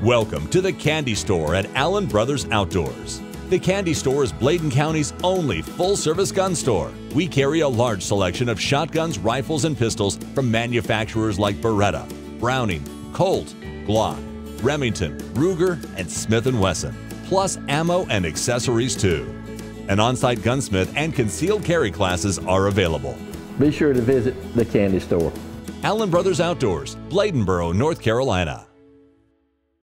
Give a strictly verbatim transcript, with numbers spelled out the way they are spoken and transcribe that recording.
Welcome to the Candy Store at Allen Brothers Outdoors. The Candy Store is Bladen County's only full-service gun store. We carry a large selection of shotguns, rifles, and pistols from manufacturers like Beretta, Browning, Colt, Glock, Remington, Ruger, and Smith and Wesson, plus ammo and accessories too. An on-site gunsmith and concealed carry classes are available. Be sure to visit the Candy Store. Allen Brothers Outdoors, Bladenboro, North Carolina.